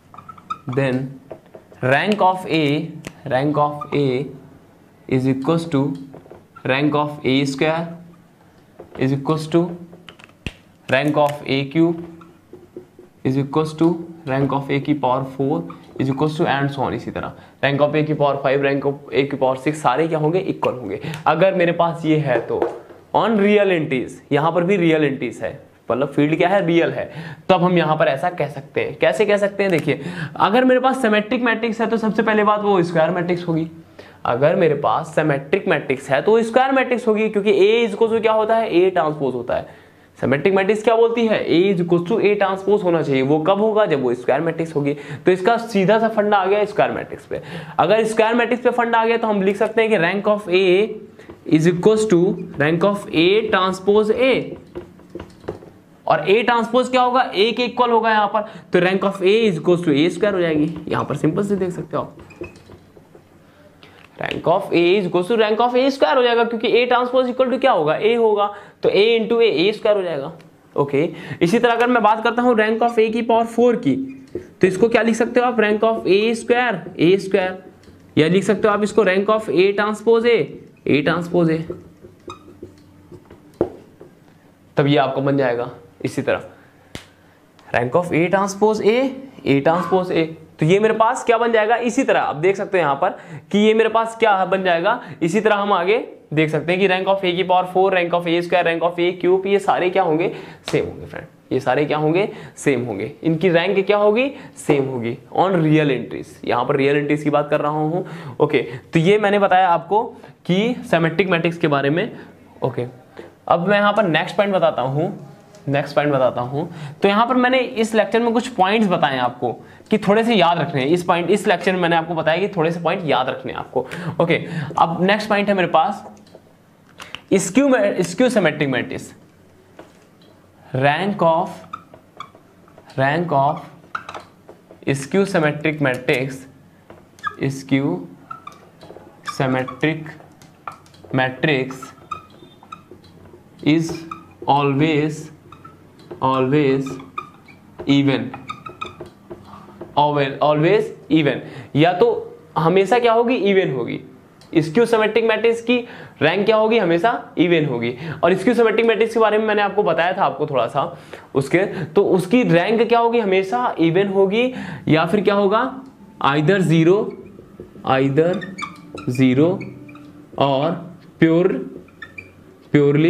rank of A is equals to rank of A square is equals to rank of A cube is equals to rank of A की power 4 is equals to and so on. इसी तरह rank of A की power 5, rank of A की power 6, सारे क्या होंगे, equal होंगे। अगर मेरे पास ये है तो ऑन रियल एंटीज, यहां पर भी रियल एंटीज है, मतलब फील्ड क्या है, रियल है, तब हम यहां पर ऐसा कह सकते हैं। कैसे कह सकते हैं, देखिए, अगर मेरे पास सिमेट्रिक मैट्रिक्स है तो सबसे पहले बात वो स्क्वायर मैट्रिक्स होगी। अगर मेरे पास सिमेट्रिक मैट्रिक्स है तो स्क्वायर मैट्रिक्स होगी, क्योंकि A इज इक्वल टू क्या होता है, A ट्रांसपोज होता है। सिमेट्रिक मैट्रिक्स क्या बोलती है, A is equal to A transpose होना चाहिए। वो कब होगा, जब वो स्क्वायर मैट्रिक्स होगी। तो इसका सीधा सा फंडा आ गया स्क्वायर मैट्रिक्स पे। अगर स्क्वायर मैट्रिक्स पे फंडा आ गया तो हम लिख सकते हैं कि rank of A is equal to rank of A transpose A। और ए ट्रांसपोज क्या होगा, ए के इक्वल होगा यहाँ पर, तो rank of A is equal to A square हो जाएगी। यहाँ पर सिंपल से देख सकते हो आप, rank of A is equal to rank of A square हो जाएगा, क्योंकि ए ट्रांसपोज इक्वल टू क्या होगा, ए होगा, तो ए इंटू ए स्क्वायर हो जाएगा। ओके, इसी तरह अगर मैं बात करता हूँ रैंक ऑफ ए की पावर 4 की, तो इसको क्या लिख सकते हो आप, रैंक ऑफ ए स्क्वायर, या लिख सकते हो आप इसको rank of A transpose A, तब ये आपको बन जाएगा इसी तरह rank of A transpose A, तो ये मेरे पास क्या बन जाएगा इसी तरह। आप देख सकते हैं यहाँ पर कि ये मेरे पास क्या बन जाएगा, इसी तरह हम आगे देख सकते हैं कि रैंक ऑफ ए की power 4, rank of A square, rank of A cube, ये सारे क्या होंगे, सेम होंगे फ्रेंड, ये सारे क्या होंगे, सेम होंगे, इनकी रैंक क्या होगी, सेम होगी ऑन रियल एंट्रीज। यहाँ पर रियल एंट्रीज की बात कर रहा हूँ। ओके, तो ये मैंने बताया आपको कि सिमेट्रिक मैट्रिक्स के बारे में। ओके, अब मैं यहाँ पर नेक्स्ट पॉइंट बताता हूँ। तो यहाँ पर मैंने इस लेक्चर में कुछ पॉइंट्स बताए आपको कि थोड़े से याद रखने हैं। इस लेक्चर में मैंने आपको बताया कि थोड़े से पॉइंट याद रखने हैं आपको। ओके, अब नेक्स्ट पॉइंट है मेरे पास skew symmetric matrix, rank of skew symmetric matrix is always even, या तो हमेशा क्या होगी, इवन होगी। स्क्यू सिमेट्रिक मैट्रिक्स की रैंक क्या होगी, हमेशा इवन होगी। और स्क्यू सिमेट्रिक मैट्रिक्स के बारे में मैंने आपको बताया था आपको थोड़ा सा उसके, तो उसकी रैंक क्या होगी, हमेशा इवन होगी, या फिर क्या होगा, आइदर जीरो और प्योरली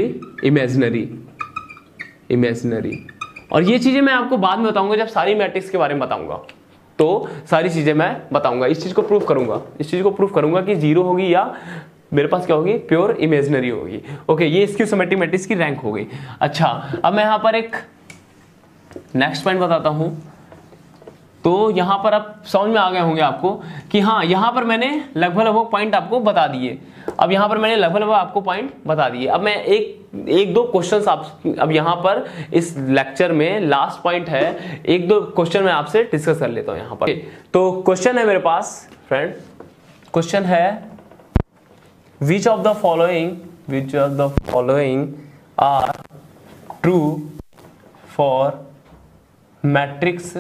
इमेजिनरी। और ये चीजें मैं आपको बाद में बताऊंगा जब सारी मैट्रिक्स के बारे में बताऊंगा, तो सारी चीजें मैं बताऊंगा, इस चीज को प्रूफ करूंगा कि जीरो होगी या मेरे पास क्या होगी, प्योर इमेजिनरी होगी। ओके, ये स्क्यू सिमेट्रिक मैट्रिक्स की रैंक हो गई। अच्छा, अब मैं यहाँ पर एक नेक्स्ट पॉइंट बताता हूं। तो यहां पर आप समझ में आ गए होंगे आपको कि हाँ, यहां पर मैंने लगभग पॉइंट आपको बता दिए। अब यहां पर मैंने लगभग आपको पॉइंट बता दिए। अब मैं एक दो क्वेश्चंस अब यहां पर इस लेक्चर में लास्ट पॉइंट है, एक दो क्वेश्चन मैं आपसे डिस्कस कर लेता हूं यहां पर। तो क्वेश्चन है मेरे पास फ्रेंड, क्वेश्चन है which of the following are true for matrix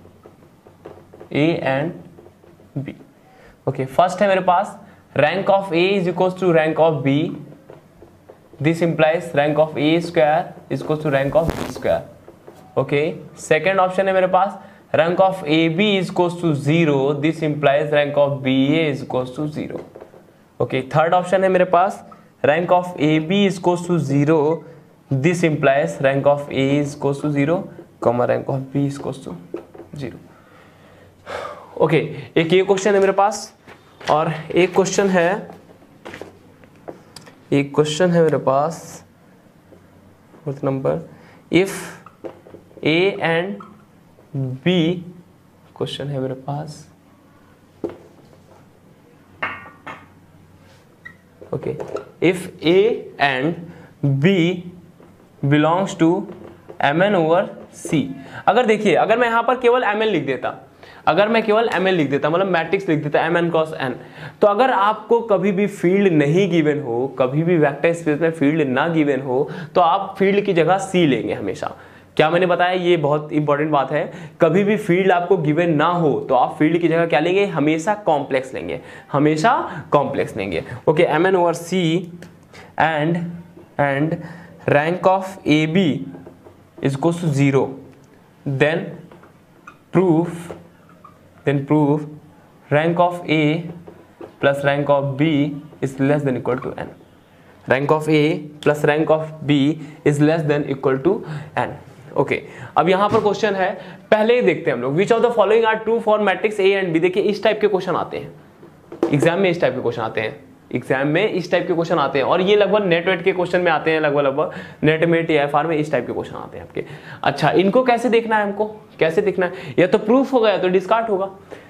A and B। Okay, first है मेरे पास rank of A is equal to rank of B, this implies rank of A square is equal to rank of B square. Okay, second option है मेरे पास rank of AB is equal to 0, this implies rank of BA is equal to 0। Okay, third option है मेरे पास rank of AB is equal to 0, this implies rank of A is equal to 0, rank of B is equal to 0। Okay, एक ये question है मेरे पास, और एक question है मेरे पास fourth number, if A and B, question है मेरे पास। Okay, if A and B belongs to Mn over C। अगर देखिए, अगर मैं यहां पर केवल Mn लिख देता, मतलब मैट्रिक्स लिख देता Mn क्रॉस n, तो अगर आपको कभी भी फील्ड नहीं गिवन हो, कभी भी वेक्टर स्पेस में फील्ड ना गिवन हो, तो आप फील्ड की जगह C लेंगे हमेशा। क्या मैंने बताया, ये बहुत इंपॉर्टेंट बात है। कभी भी फील्ड आपको गिवन ना हो तो आप फील्ड की जगह क्या लेंगे, हमेशा कॉम्प्लेक्स लेंगे। Okay, Mn over C and rank of AB is equal to 0, then prove rank of A plus rank of B is less than equal to n। rank of A plus rank of B is less than equal to n। Okay, अब यहां पर question है, पहले ही देखते हैं हम लोग, which of the following are true for matrix A and B। देखिए, इस टाइप के क्वेश्चन आते हैं एग्जाम में, और ये लगभग नेट के क्वेश्चन में आते हैं, लगभग नेट में TIFR में इस टाइप के क्वेश्चन आते हैं आपके। अच्छा, इनको कैसे देखना है, हमको कैसे देखना है, या तो प्रूफ होगा या तो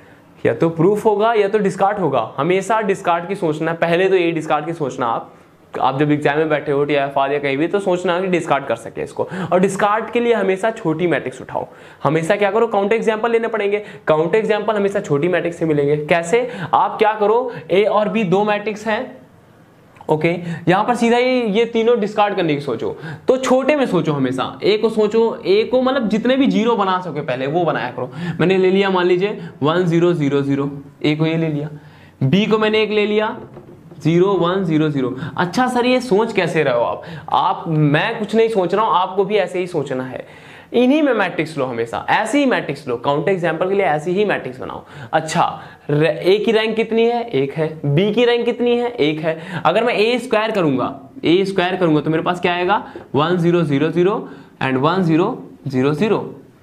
डिस्कार्ड होगा, हमेशा डिस्कार्ड की सोचना है। पहले तो ये डिस्कार्ड की सोचना आप आप जब एग्जाम में बैठे हो TIFR या कहीं भी, तो सोचना कि डिस्कार्ड कर सके इसको। और डिस्कार्ड के लिए हमेशा छोटी मैट्रिक्स उठाओ, हमेशा क्या करो, काउंटर एग्जाम्पल लेने पड़ेंगे। काउंटर एग्जाम्पल हमेशा छोटी मैट्रिक्स से मिलेंगे। कैसे, आप क्या करो, A और B दो मैट्रिक्स हैं, ओके यहां पर सीधा ही ये तीनों डिस्कार्ड करने की सोचो, तो छोटे में सोचो, हमेशा A को सोचो, A को मतलब जितने भी जीरो बना सके पहले वो बनाया करो। मैंने ले लिया मान लीजिए 1 0 0 0, A को ये ले लिया, B को मैंने एक ले लिया 0 1 0 0। अच्छा सर ये सोच कैसे रहे हो आप, मैं कुछ नहीं सोच रहा हूं, आपको भी ऐसे ही सोचना है। इन्हीं में मैट्रिक्स लो, हमेशा ऐसे ही मैट्रिक्स लो, काउंटर एग्जाम्पल के लिए ऐसी ही मैट्रिक्स बनाओ। अच्छा A की रैंक कितनी है, 1 है, B की रैंक कितनी है, 1 है। अगर मैं A स्क्वायर करूंगा तो मेरे पास क्या आएगा, 1 0 0 0 एंड 1 0 0 0।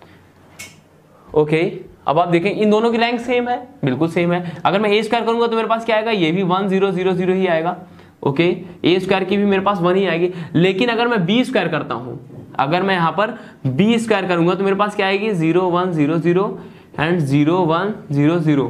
ओके अब आप देखें इन दोनों की रैंक सेम है, बिल्कुल सेम है। अगर मैं A स्क्वायर करूंगा तो मेरे पास क्या आएगा, ये भी 1 0 0 0 ही आएगा। ओके A स्क्वायर की भी मेरे पास 1 ही आएगी। लेकिन अगर मैं B स्क्वायर करता हूं, अगर मैं यहां पर B स्क्वायर करूंगा तो मेरे पास क्या आएगी, 0 1 0 0 एंड 0 1 0 0।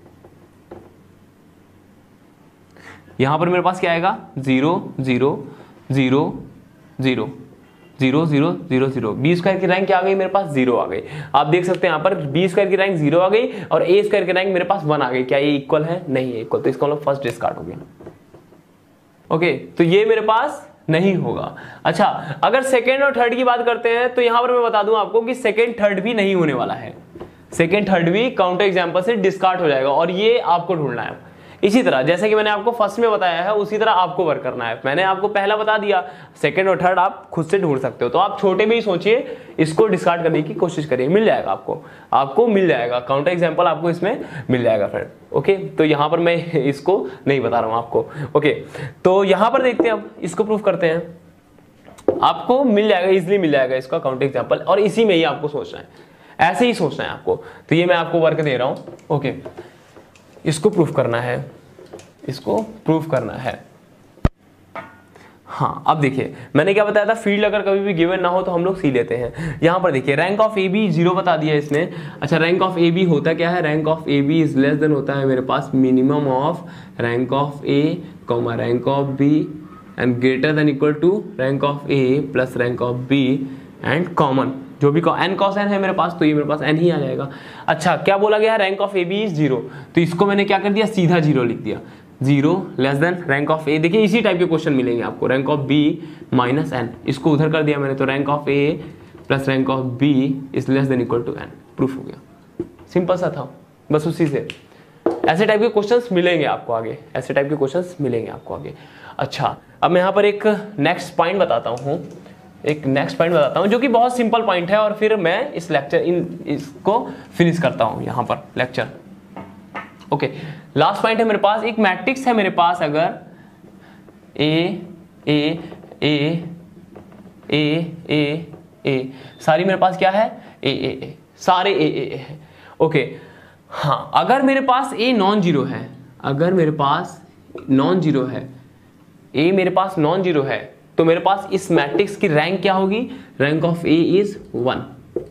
यहां पर मेरे पास क्या आएगा, 0 0 0 0 0 0 0 0। बी स्क्वायर की रैंक क्या आ गई, मेरे पास 0 आ गई। आप देख सकते हैं यहाँ पर बी स्क्वायर की रैंक 0 आ गई और A स्क्वायर की रैंक मेरे पास 1 आ गई। क्या ये इक्वल है, नहीं है इक्वल, तो इसका मतलब फर्स्ट डिस्कार्ड हो गया। ओके तो ये मेरे पास नहीं होगा। अच्छा अगर सेकेंड और थर्ड की बात करते हैं तो यहां पर मैं बता दूं आपको कि सेकेंड थर्ड भी नहीं होने वाला है, सेकेंड थर्ड भी काउंटर एग्जाम्पल से डिस्कार्ड हो जाएगा और ये आपको ढूंढना है। इसी तरह जैसे कि मैंने आपको फर्स्ट में बताया है उसी तरह आपको वर्क करना है। मैंने आपको पहला बता दिया, सेकंड और थर्ड आप खुद से ढूंढ सकते हो। तो आप छोटे में ही सोचिए, इसको डिस्कार्ड करने की कोशिश करिए, मिल जाएगा आपको मिल जाएगा, काउंटर एग्जांपल आपको इसमें मिल जाएगा फ्रेंड। ओके तो यहां पर मैं इसको नहीं बता रहा हूं आपको। ओके तो यहां पर देखते हैं, अब इसको प्रूफ करते हैं, आपको मिल जाएगा, इजिली मिल जाएगा इसका काउंटर एग्जाम्पल, और इसी में ही आपको सोचना है, ऐसे ही सोचना है आपको। तो ये मैं आपको वर्क दे रहा हूं। ओके इसको प्रूफ करना है, इसको प्रूफ करना है। हाँ अब देखिए मैंने क्या बताया था, फील्ड अगर कभी भी गिवन ना हो तो हम लोग सी लेते हैं। यहां पर देखिए रैंक ऑफ ए बी 0 बता दिया इसने। अच्छा रैंक ऑफ ए बी होता क्या है, rank of A B is less than होता है मेरे पास minimum of rank of A comma rank of B and greater than equal to rank of A plus rank of B and common जो भी n cos n है मेरे पास, तो ये मेरे पास n ही आ जाएगा। अच्छा क्या बोला गया है, rank of A B is 0, तो इसको मैंने क्या कर दिया, सीधा 0 लिख दिया, 0 less than rank of A. देखिए इसी टाइप के क्वेश्चन मिलेंगे आपको, rank of B minus n, इसको उधर कर दिया मैंने, तो rank of A plus rank of B is less than equal to n, proof हो गया। सिंपल सा था, बस उसी से ऐसे टाइप के क्वेश्चंस मिलेंगे आपको आगे, ऐसे टाइप के क्वेश्चंस मिलेंगे आपको आगे। अच्छा अब मैं यहाँ पर एक नेक्स्ट पॉइंट बताता हूँ, एक नेक्स्ट पॉइंट बताता हूँ जो कि बहुत सिंपल पॉइंट है, और फिर मैं इस लेक्चर इसको फिनिश करता हूँ यहाँ पर लेक्चर। ओके लास्ट पॉइंट है मेरे पास, एक मैट्रिक्स है मेरे पास, अगर ए ए ए ए ए ए सारी मेरे पास क्या है, ए ए ए, सारे ए ए ए है। ओके हाँ अगर मेरे पास ए नॉन जीरो है, अगर मेरे पास नॉन जीरो है, ए मेरे पास नॉन जीरो है, तो मेरे पास इस मैट्रिक्स की रैंक क्या होगी, rank of A is 1,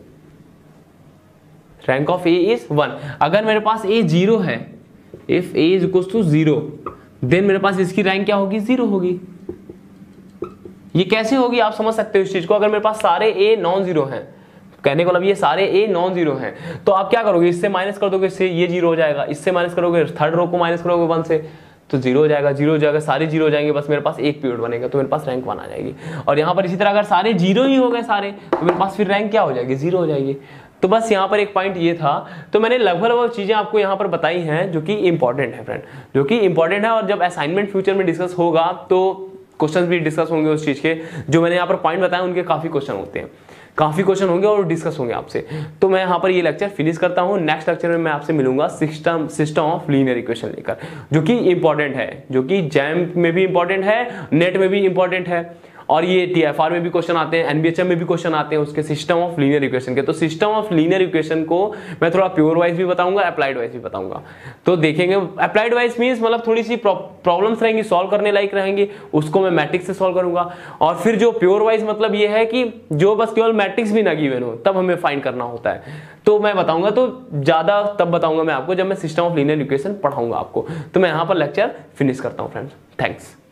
rank of A is 1। अगर मेरे पास ए 0 है, if A is equal to 0, then मेरे पास इसकी रैंक क्या होगी, 0 होगी। ये कैसे होगी आप समझ सकते हो इस चीज को। अगर मेरे पास सारे ए नॉन जीरो हैं, कहने को मतलब ये सारे ए नॉन जीरो हैं, तो आप क्या करोगे, इससे माइनस कर दोगे, इससे ये 0 हो जाएगा, इससे माइनस करोगे, थर्ड रो को माइनस करोगे 1 से, तो 0 हो जाएगा, 0 हो जाएगा, सारे 0 हो जाएंगे, बस मेरे पास एक पीरियड बनेगा, तो मेरे पास रैंक 1 आ जाएगी। और यहाँ पर इसी तरह अगर सारे 0 ही हो गए सारे, तो मेरे पास फिर रैंक क्या हो जाएगी, 0 हो जाएगी। तो बस यहाँ पर एक पॉइंट ये था। तो मैंने लगभग चीजें आपको यहाँ पर बताई हैं जो कि इंपॉर्टेंट है फ्रेंड, जो कि इंपॉर्टेंट है, और जब असाइनमेंट फ्यूचर में डिस्कस होगा तो क्वेश्चन भी डिस्कस होंगे उस चीज के, जो मैंने यहाँ पर पॉइंट बताया उनके काफी क्वेश्चन होते हैं, काफी क्वेश्चन होंगे और डिस्कस होंगे आपसे। तो मैं यहाँ पर ये लेक्चर फिनिश करता हूँ। नेक्स्ट लेक्चर में मैं आपसे मिलूंगा सिस्टम ऑफ लीनियर इक्वेशन लेकर, जो कि इंपॉर्टेंट है, जो कि जैम में भी इंपॉर्टेंट है, नेट में भी इंपॉर्टेंट है, और ये TFR में भी क्वेश्चन आते हैं, NBHM में भी क्वेश्चन आते हैं उसके सिस्टम ऑफ लीनियर इक्वेशन के। तो सिस्टम ऑफ लीनियर इक्वेशन को मैं थोड़ा प्योर वाइज भी बताऊंगा, अप्लाइड वाइज भी बताऊंगा। तो देखेंगे अप्लाइड वाइज मींस मतलब थोड़ी सी प्रॉब्लम्स रहेंगी, सॉल्व करने लायक रहेंगी, उसको मैं मैट्रिक्स से सॉल्व करूंगा। और फिर जो प्योर वाइज मतलब ये है कि जो बस केवल मैट्रिक्स भी ना गिवन हो तब हमें फाइंड करना होता है, तो मैं बताऊंगा। तो ज्यादा तब बताऊंगा मैं आपको जब मैं सिस्टम ऑफ लीनियर इक्वेशन पढ़ाऊंगा आपको। तो मैं यहाँ पर लेक्चर फिनिश करता हूँ फ्रेंड्स, थैंक्स।